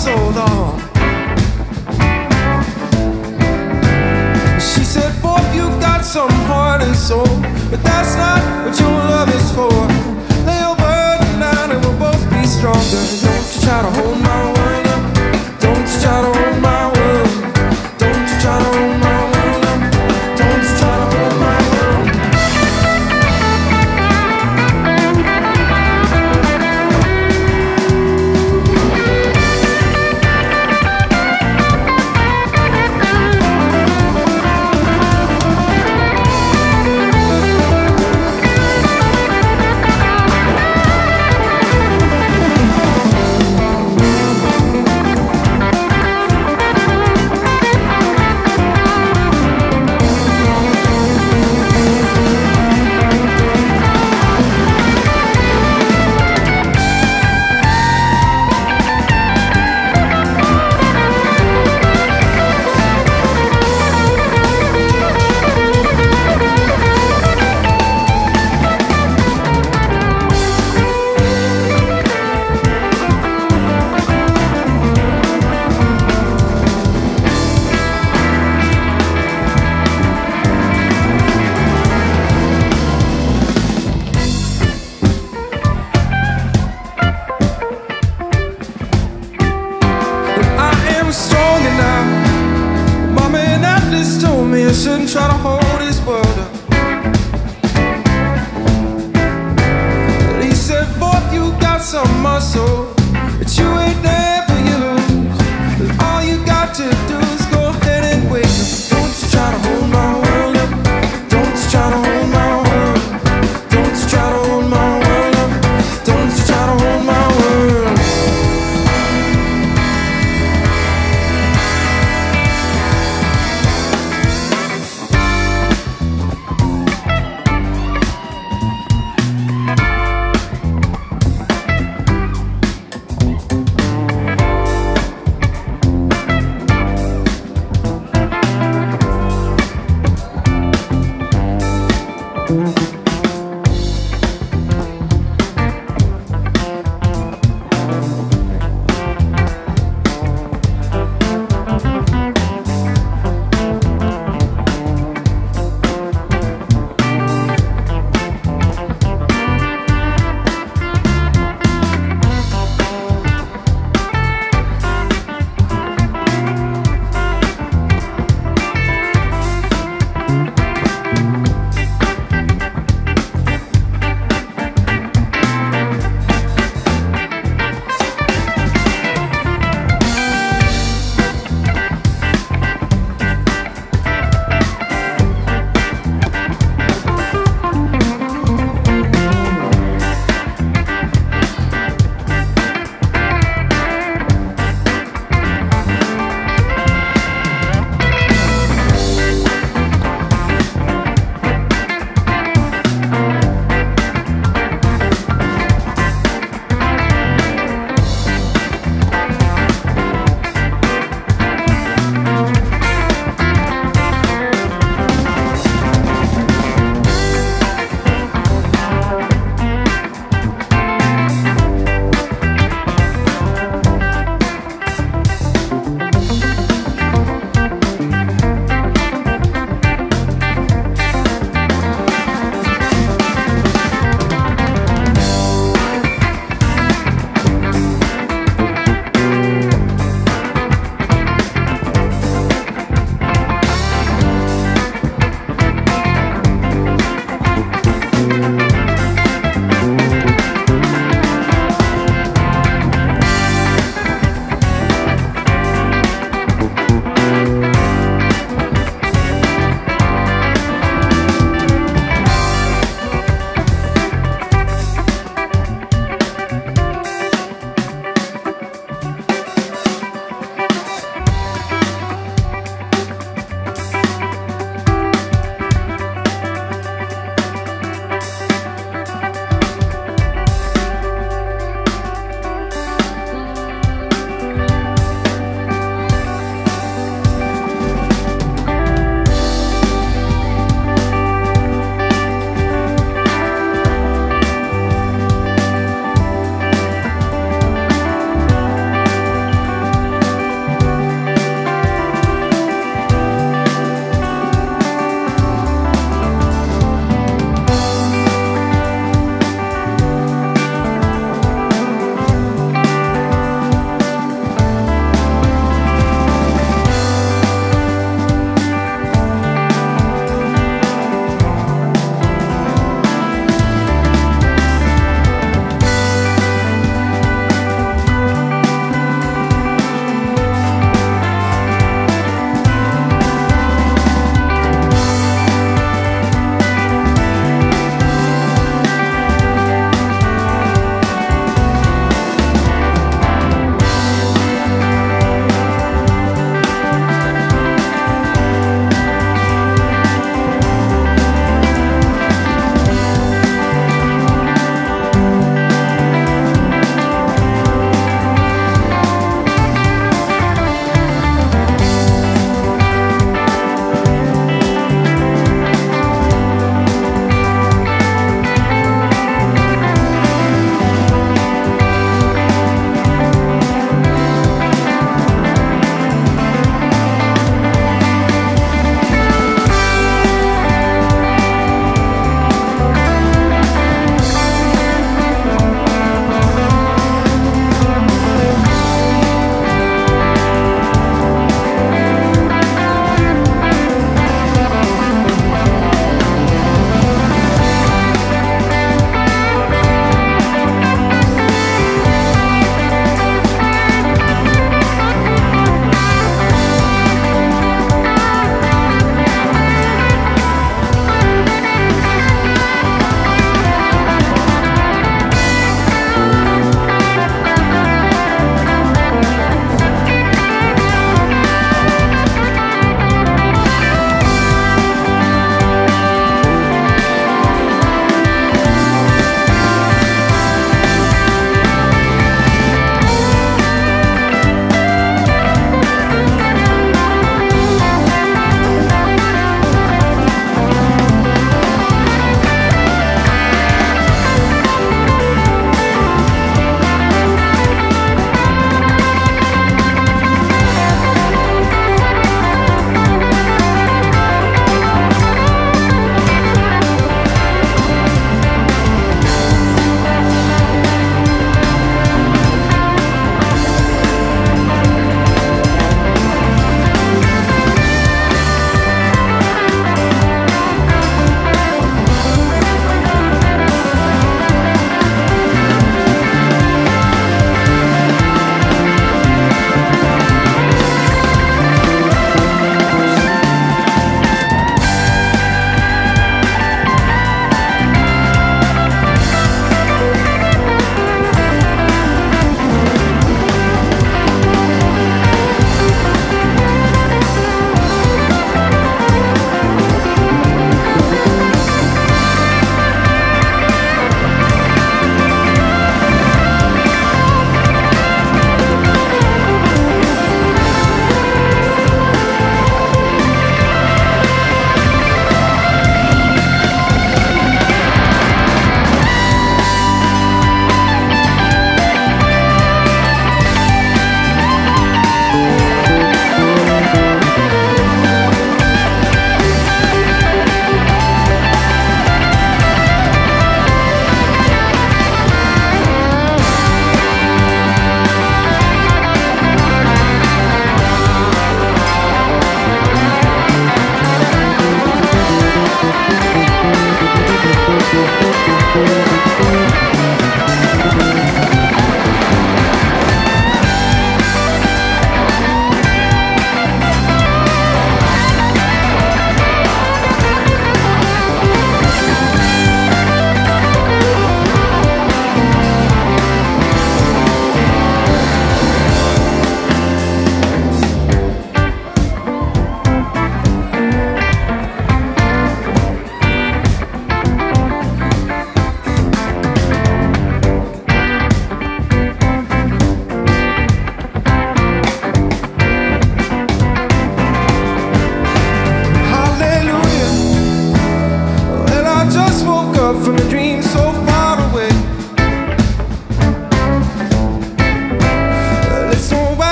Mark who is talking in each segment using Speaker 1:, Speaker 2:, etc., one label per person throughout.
Speaker 1: so long. She said, boy, you got some heart and soul, but that's not what your love is for. Lay your burden down and we'll both be stronger. Don't you try to hold my world up. Don't you try to hold my world. Don't you try to hold my world up. Don't you try to hold my world. I shouldn't try to hold this world up. He said, boy, you got some muscle, but you ain't never used. And all you got to do is go ahead and wake up. Don't you try to hold my world up. Don't you try to hold my world. Don't you try to hold my world up. Don't you try to hold my world.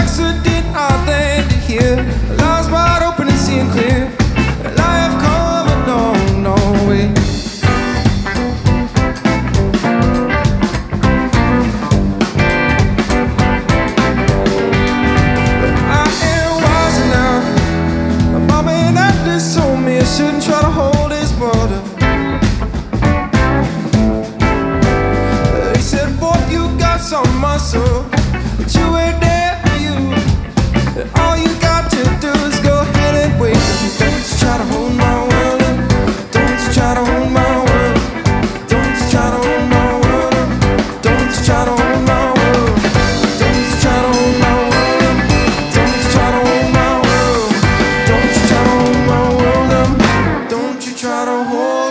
Speaker 1: accident I landed here. Eyes wide open and seeing clear. And I have come a long, long way. But I am wiser now. My mama and Atlas told me I shouldn't try to hold his water. They said, boy, you got some muscle, but you ain't there for you. And all you got to do is go ahead and wait. Don't you try to hold my world up. Don't you try to hold my world. Don't you try to hold my world up. Don't you try to hold my world. Don't you try to hold my world up. Don't you try to hold my world. Don't you try to hold my world up. Don't you try to hold